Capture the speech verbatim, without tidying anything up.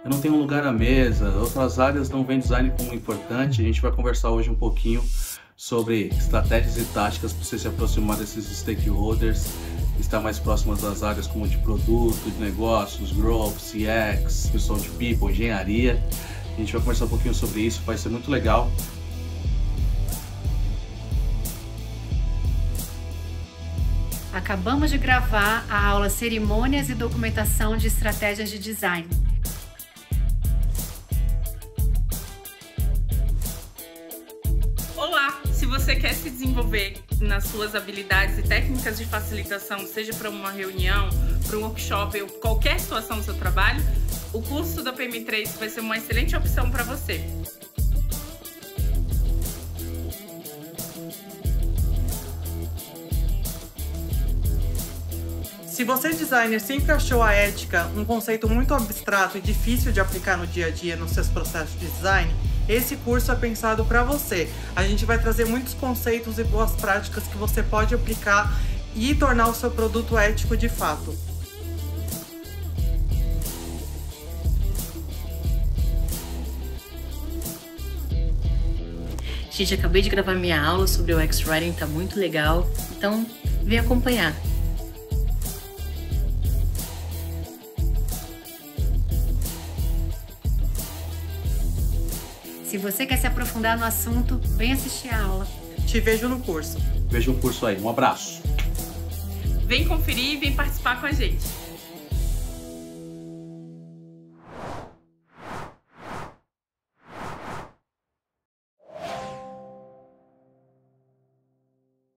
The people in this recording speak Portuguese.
eu não tenho um lugar à mesa, outras áreas não veem design como importante. A gente vai conversar hoje um pouquinho sobre estratégias e táticas para você se aproximar desses stakeholders, estar mais próximas das áreas como de produto, de negócios, growth, C X, pessoal de people, engenharia. A gente vai conversar um pouquinho sobre isso, vai ser muito legal. Acabamos de gravar a aula Cerimônias e Documentação de Estratégias de Design. Olá! Se você quer se desenvolver nas suas habilidades e técnicas de facilitação, seja para uma reunião, para um workshop ou qualquer situação do seu trabalho, o curso da P M três vai ser uma excelente opção para você. Se você, designer, sempre achou a ética um conceito muito abstrato e difícil de aplicar no dia a dia nos seus processos de design, esse curso é pensado para você. A gente vai trazer muitos conceitos e boas práticas que você pode aplicar e tornar o seu produto ético de fato. Gente, acabei de gravar minha aula sobre o X-Writing, tá muito legal, então vem acompanhar. Se você quer se aprofundar no assunto, vem assistir a aula. Te vejo no curso. Veja o curso aí. Um abraço. Vem conferir e vem participar com a gente.